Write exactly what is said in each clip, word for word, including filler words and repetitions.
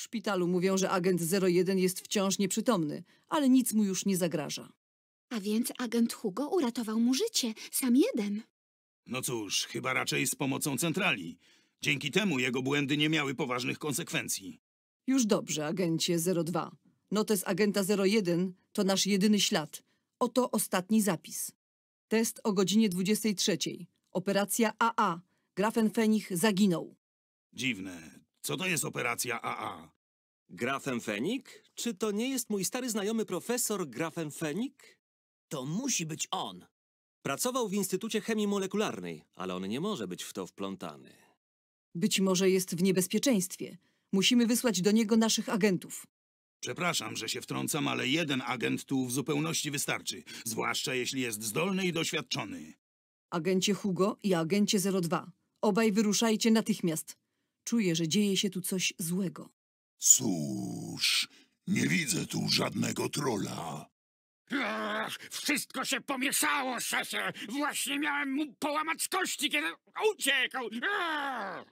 szpitalu mówią, że agent zero jeden jest wciąż nieprzytomny, ale nic mu już nie zagraża. A więc agent Hugo uratował mu życie, sam jeden. No cóż, chyba raczej z pomocą centrali. Dzięki temu jego błędy nie miały poważnych konsekwencji. Już dobrze, agencie zero dwa. Notes agenta zero jeden to nasz jedyny ślad. Oto ostatni zapis. Test o godzinie dwudziestej trzeciej. Operacja A A. Grafenfenich zaginął. Dziwne. Co to jest operacja A A? Grafenfenik? Czy to nie jest mój stary znajomy profesor Grafenfenik? To musi być on. Pracował w Instytucie Chemii Molekularnej, ale on nie może być w to wplątany. Być może jest w niebezpieczeństwie. Musimy wysłać do niego naszych agentów. Przepraszam, że się wtrącam, ale jeden agent tu w zupełności wystarczy. Zwłaszcza jeśli jest zdolny i doświadczony. Agencie Hugo i agencie zero dwa. Obaj wyruszajcie natychmiast. Czuję, że dzieje się tu coś złego. Cóż, nie widzę tu żadnego trolla. Ach, wszystko się pomieszało, szefie. Właśnie miałem mu połamać kości, kiedy uciekł. Ach.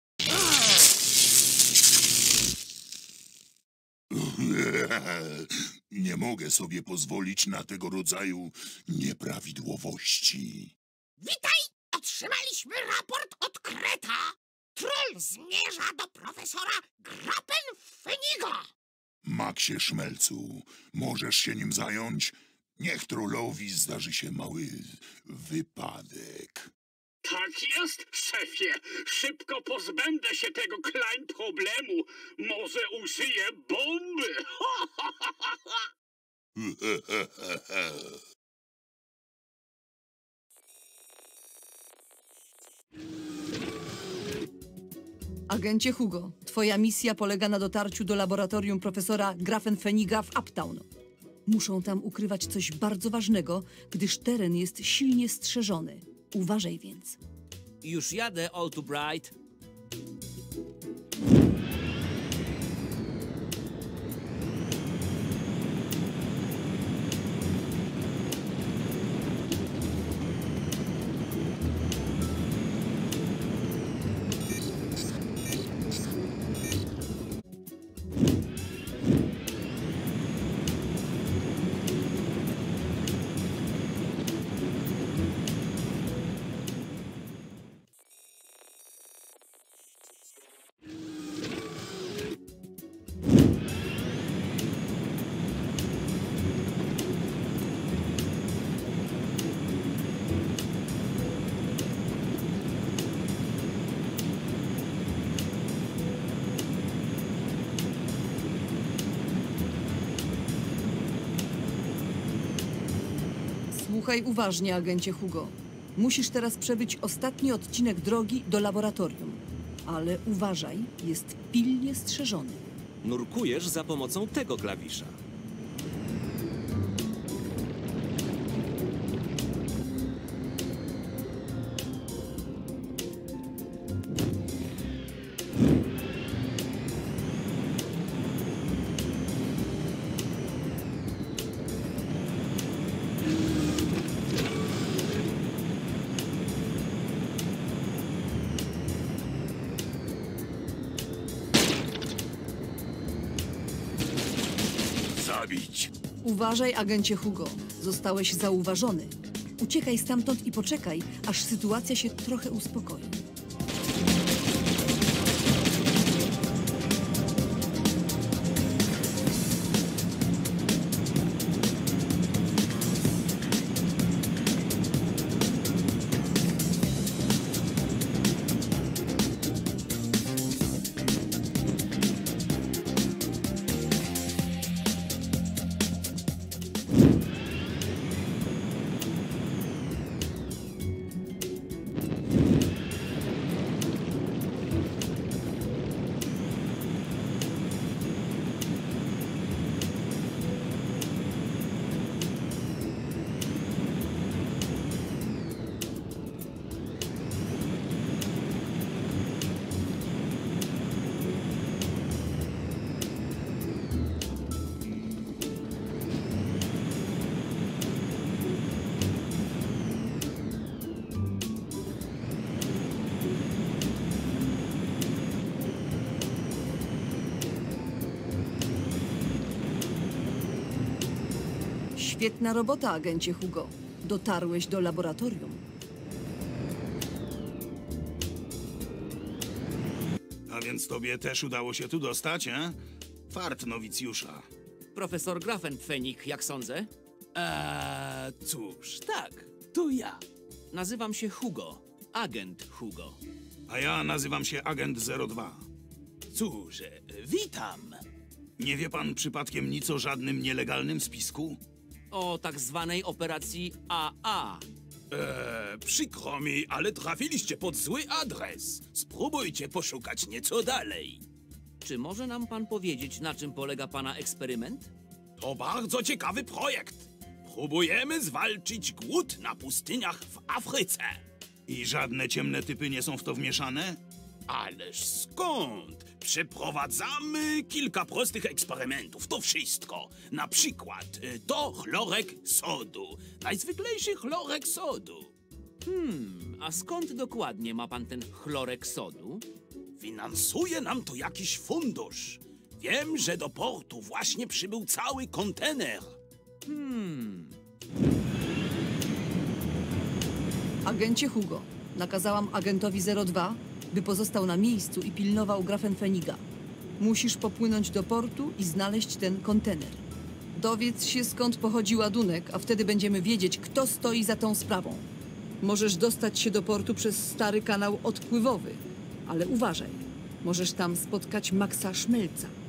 Nie mogę sobie pozwolić na tego rodzaju nieprawidłowości. Witaj! Otrzymaliśmy raport od Kreta. Troll zmierza do profesora Grafenfeniga. Maxie Szmelcu, możesz się nim zająć? Niech trollowi zdarzy się mały wypadek. Tak jest, szefie. Szybko pozbędę się tego klein problemu. Może użyję bomby. Agencie Hugo, twoja misja polega na dotarciu do laboratorium profesora Grafenfeniga w Uptown. Muszą tam ukrywać coś bardzo ważnego, gdyż teren jest silnie strzeżony. Uważaj więc. Już jadę, All Too Bright. Słuchaj uważnie, agencie Hugo. Musisz teraz przebyć ostatni odcinek drogi do laboratorium. Ale uważaj, jest pilnie strzeżony. Nurkujesz za pomocą tego klawisza. Zabić! Uważaj, agencie Hugo. Zostałeś zauważony. Uciekaj stamtąd i poczekaj, aż sytuacja się trochę uspokoi. Świetna robota, agencie Hugo. Dotarłeś do laboratorium. A więc tobie też udało się tu dostać, e? Fart nowicjusza. Profesor Grafenfenik, jak sądzę? Eee, cóż, tak, to ja. Nazywam się Hugo. Agent Hugo. A ja nazywam się Agent zero dwa. Cóż, e, witam. Nie wie pan przypadkiem nic o żadnym nielegalnym spisku? O tak zwanej operacji A A. Eee, przykro mi, ale trafiliście pod zły adres. Spróbujcie poszukać nieco dalej. Czy może nam pan powiedzieć, na czym polega pana eksperyment? To bardzo ciekawy projekt. Próbujemy zwalczyć głód na pustyniach w Afryce. I żadne ciemne typy nie są w to wmieszane? Ależ skąd? Przeprowadzamy kilka prostych eksperymentów, to wszystko. Na przykład y, to chlorek sodu. Najzwyklejszy chlorek sodu. Hmm, a skąd dokładnie ma pan ten chlorek sodu? Finansuje nam to jakiś fundusz. Wiem, że do portu właśnie przybył cały kontener. Hmm, Agencie Hugo, nakazałam agentowi zero dwa, by pozostał na miejscu i pilnował Grafenfeniga. Musisz popłynąć do portu i znaleźć ten kontener. Dowiedz się, skąd pochodzi ładunek, a wtedy będziemy wiedzieć, kto stoi za tą sprawą. Możesz dostać się do portu przez stary kanał odpływowy, ale uważaj, możesz tam spotkać Maxa Szmelca.